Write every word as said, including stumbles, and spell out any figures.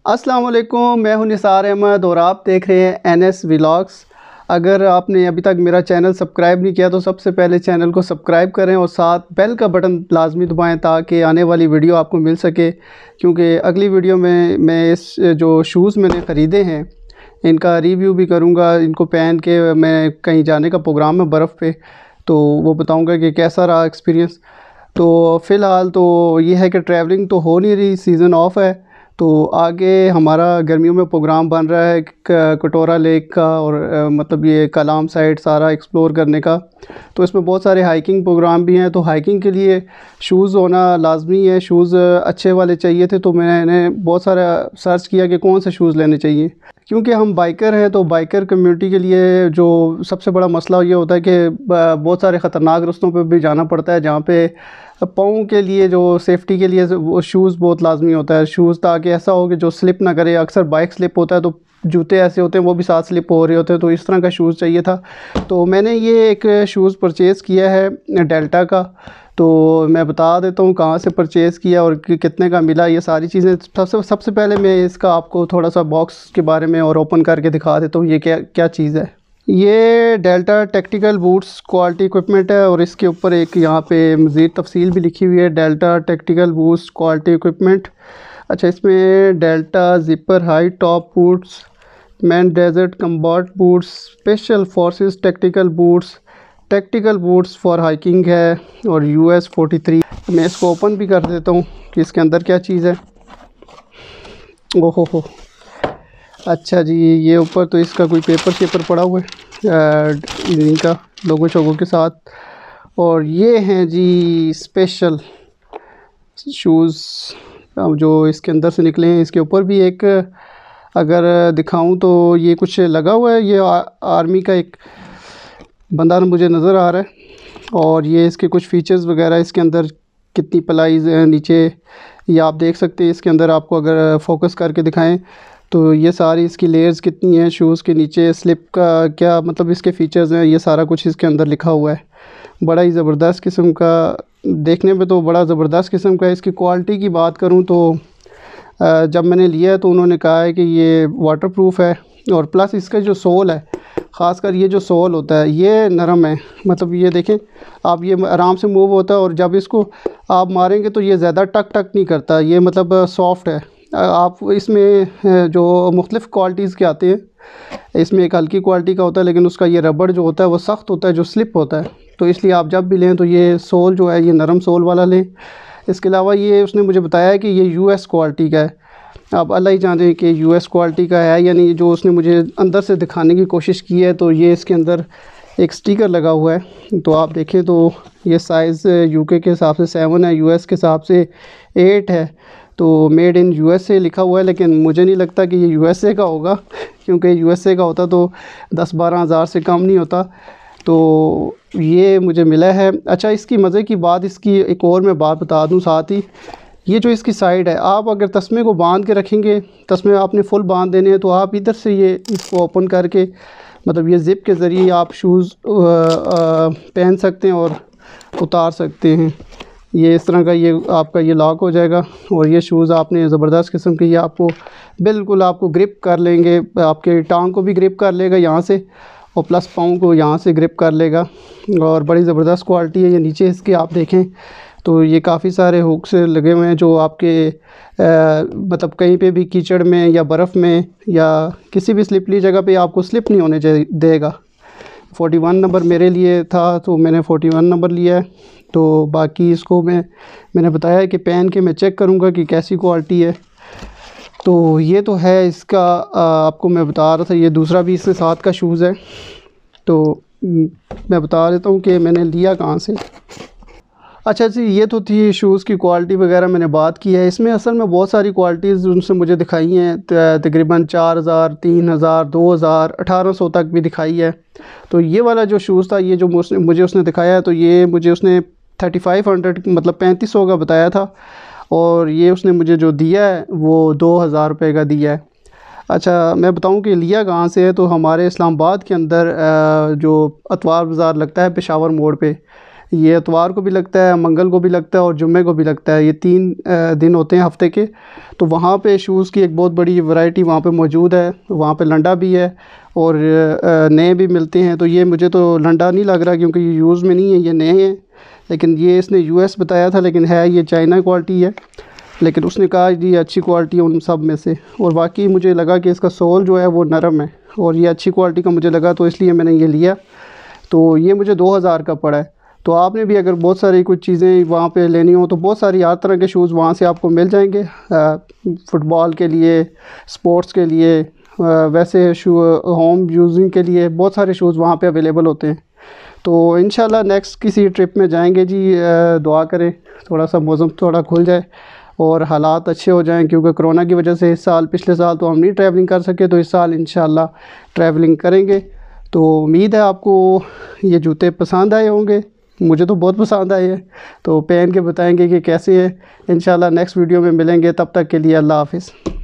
अस्सलाम वालेकुम, मैं हूं निसार अहमद और आप देख रहे हैं एन एस व्लॉग्स। अगर आपने अभी तक मेरा चैनल सब्सक्राइब नहीं किया तो सबसे पहले चैनल को सब्सक्राइब करें और साथ बेल का बटन लाजमी दबाएं ताकि आने वाली वीडियो आपको मिल सके। क्योंकि अगली वीडियो में मैं इस जो शूज़ मैंने ख़रीदे हैं इनका रिव्यू भी करूंगा। इनको पहन के मैं कहीं जाने का प्रोग्राम है बर्फ़ पे, तो वो बताऊंगा कि कैसा रहा एक्सपीरियंस। तो फ़िलहाल तो ये है कि ट्रैवलिंग तो हो नहीं रही, सीज़न ऑफ है। तो आगे हमारा गर्मियों में प्रोग्राम बन रहा है कटोरा लेक का और आ, मतलब ये कलाम साइड सारा एक्सप्लोर करने का। तो इसमें बहुत सारे हाइकिंग प्रोग्राम भी हैं, तो हाइकिंग के लिए शूज़ होना लाजमी है। शूज़ अच्छे वाले चाहिए थे, तो मैंने बहुत सारा सर्च किया कि कौन से शूज़ लेने चाहिए। क्योंकि हम बाइकर हैं तो बाइकर कम्युनिटी के लिए जो सबसे बड़ा मसला ये होता है कि बहुत सारे ख़तरनाक रास्तों पर भी जाना पड़ता है, जहाँ पे पाँव के लिए जो सेफ़्टी के लिए वो शूज़ बहुत लाजमी होता है। शूज़ ताकि ऐसा हो कि जो स्लिप ना करे। अक्सर बाइक स्लिप होता है तो जूते ऐसे होते हैं वो भी साथ स्लिप हो रहे होते हैं, तो इस तरह का शूज़ चाहिए था। तो मैंने ये एक शूज़ परचेज़ किया है डेल्टा का। तो मैं बता देता हूँ कहाँ से परचेज़ किया और कि कितने का मिला, ये सारी चीज़ें। सबसे सबसे पहले मैं इसका आपको थोड़ा सा बॉक्स के बारे में और ओपन करके दिखा देता हूँ ये क्या क्या चीज़ है। ये Delta tactical boots quality equipment है और इसके ऊपर एक यहाँ पे मज़ीद तफसील भी लिखी हुई है, Delta tactical boots quality equipment. अच्छा, इसमें Delta zipper high top boots, man desert combat boots, special forces tactical boots, tactical boots for hiking है और यू एस फोर्टी थ्री। मैं इसको ओपन भी कर देता हूँ कि इसके अंदर क्या चीज़ है। ओहो हो, अच्छा जी, ये ऊपर तो इसका कोई पेपर शेपर पड़ा हुआ है इनका लोगो शोगो के साथ। और ये हैं जी स्पेशल शूज़ जो इसके अंदर से निकले हैं। इसके ऊपर भी एक अगर दिखाऊं तो ये कुछ लगा हुआ है, ये आ, आर्मी का एक बंदा मुझे नज़र आ रहा है। और ये इसके कुछ फ़ीचर्स वगैरह इसके अंदर कितनी प्लाईज है नीचे ये आप देख सकते हैं। इसके अंदर आपको अगर फोकस करके दिखाएं तो ये सारी इसकी लेयर्स कितनी हैं, शूज़ के नीचे स्लिप का क्या मतलब इसके फ़ीचर्स हैं, ये सारा कुछ इसके अंदर लिखा हुआ है। बड़ा ही ज़बरदस्त किस्म का, देखने में तो बड़ा ज़बरदस्त किस्म का है। इसकी क्वालिटी की बात करूं तो जब मैंने लिया है तो उन्होंने कहा है कि ये वाटरप्रूफ है और प्लस इसका जो सोल है, ख़ासकर ये जो सोल होता है ये नरम है। मतलब ये देखें आप, ये आराम से मूव होता है और जब इसको आप मारेंगे तो ये ज़्यादा टक टक नहीं करता, ये मतलब सॉफ्ट है। आप इसमें जो मुख्तलिफ़ क्वालिटीज़ के आते हैं, इसमें एक हल्की क्वालिटी का होता है लेकिन उसका ये रबड़ जो होता है वो सख्त होता है, जो स्लिप होता है। तो इसलिए आप जब भी लें तो ये सोल जो है ये नरम सोल वाला लें। इसके अलावा ये उसने मुझे बताया है कि ये यू एस क्वालिटी का है। आप अल्लाह ही जाने कि यू एस क्वालिटी का है या नहीं। जो उसने मुझे अंदर से दिखाने की कोशिश की है तो ये इसके अंदर एक स्टिकर लगा हुआ है। तो आप देखें तो ये साइज़ यूके के हिसाब से सेवन है, यूएस के हिसाब से एट है। तो मेड इन यूएसए लिखा हुआ है, लेकिन मुझे नहीं लगता कि ये यूएसए का होगा, क्योंकि यूएसए का होता तो दस बारह हज़ार से कम नहीं होता। तो ये मुझे मिला है। अच्छा, इसकी मज़े की बात, इसकी एक और मैं बात बता दूं साथ ही, ये जो इसकी साइड है, आप अगर तस्मे को बांध के रखेंगे, तस्मे आपने फुल बांध देने हैं, तो आप इधर से ये इसको ओपन करके मतलब ये ज़िप के ज़रिए आप शूज़ पहन सकते हैं और उतार सकते हैं। ये इस तरह का ये आपका ये लॉक हो जाएगा और ये शूज़ आपने ज़बरदस्त किस्म के, ये आपको बिल्कुल आपको ग्रिप कर लेंगे, आपके टांग को भी ग्रिप कर लेगा यहाँ से और प्लस पाँव को यहाँ से ग्रिप कर लेगा। और बड़ी ज़बरदस्त क्वालिटी है। ये नीचे इसके आप देखें तो ये काफ़ी सारे हुक्स लगे हुए हैं जो आपके आ, मतलब कहीं पे भी कीचड़ में या बर्फ़ में या किसी भी स्लिपली जगह पे आपको स्लिप नहीं होने देगा। फोर्टी वन नंबर मेरे लिए था तो मैंने फोर्टी वन नंबर लिया है। तो बाकी इसको मैं मैंने बताया है कि पहन के मैं चेक करूँगा कि कैसी क्वालिटी है। तो ये तो है इसका, आपको मैं बता रहा था। ये दूसरा भी इसके साथ का शूज़ है, तो मैं बता देता हूँ कि मैंने लिया कहाँ से। अच्छा जी, ये तो थी शूज़ की क्वालिटी वगैरह मैंने बात की है। इसमें असल में बहुत सारी क्वालिटीज़ उनसे मुझे दिखाई हैं, तकरीबन चार हज़ार, तीन हज़ार, दो हज़ार, अठारह सौ तक भी दिखाई है। तो ये वाला जो शूज़ था, ये जो मुझे उसने दिखाया है, तो ये मुझे उसने थर्टी फाइव हंड्रेड मतलब पैंतीस सौ का बताया था और ये उसने मुझे जो दिया है वो दो हज़ार रुपये का दिया है। अच्छा, मैं बताऊं कि लिया कहाँ से है, तो हमारे इस्लामाबाद के अंदर जो अतवार बाज़ार लगता है पेशावर मोड़ पे, ये इतवार को भी लगता है, मंगल को भी लगता है और जुम्मे को भी लगता है। ये तीन दिन होते हैं हफ़्ते के। तो वहाँ पे शूज़ की एक बहुत बड़ी वैरायटी वहाँ पे मौजूद है। वहाँ पे लंडा भी है और नए भी मिलते हैं। तो ये मुझे तो लंडा नहीं लग रहा क्योंकि ये यूज़ में नहीं है, ये नए हैं। लेकिन ये इसने यूएस बताया था, लेकिन है ये चाइना क्वालिटी है। लेकिन उसने कहा ये अच्छी क्वालिटी है उन सब में से। और वाकई मुझे लगा कि इसका सोल जो है वो नरम है और ये अच्छी क्वालिटी का मुझे लगा, तो इसलिए मैंने ये लिया। तो ये मुझे दो हज़ार का पड़ा है। तो आपने भी अगर बहुत सारी कुछ चीज़ें वहाँ पे लेनी हो तो बहुत सारी हर तरह के शूज़ वहाँ से आपको मिल जाएंगे। फ़ुटबॉल के लिए, स्पोर्ट्स के लिए, वैसे शू होम यूजिंग के लिए बहुत सारे शूज़ वहाँ पे अवेलेबल होते हैं। तो इंशाल्लाह नेक्स्ट किसी ट्रिप में जाएंगे जी। दुआ करें थोड़ा सा मौसम थोड़ा खुल जाए और हालात अच्छे हो जाएं, क्योंकि कोरोना की वजह से इस साल, पिछले साल तो हम नहीं ट्रैवलिंग कर सके, तो इस साल इंशाल्लाह ट्रैवलिंग करेंगे। तो उम्मीद है आपको ये जूते पसंद आए होंगे। मुझे तो बहुत पसंद आए हैं। तो पहन के बताएंगे कि कैसे हैं। इंशाल्लाह नेक्स्ट वीडियो में मिलेंगे, तब तक के लिए अल्लाह हाफ़िज़।